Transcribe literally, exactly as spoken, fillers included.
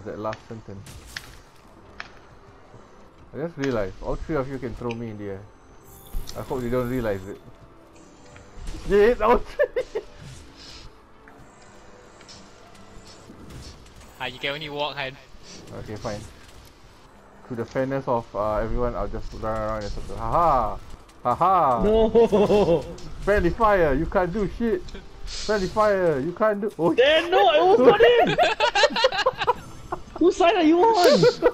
that last sentence. I just realized all three of you can throw me in the air. I hope you don't realize it. Shit, all three! Ah, you can only walk, Han. Okay, fine. To the fairness of uh, everyone, I'll just run around in a circle. Haha! Haha! No! Friendly fire, you can't do shit! Friendly fire, you can't do. Oh, Then no, I was not in! Whose side are you on?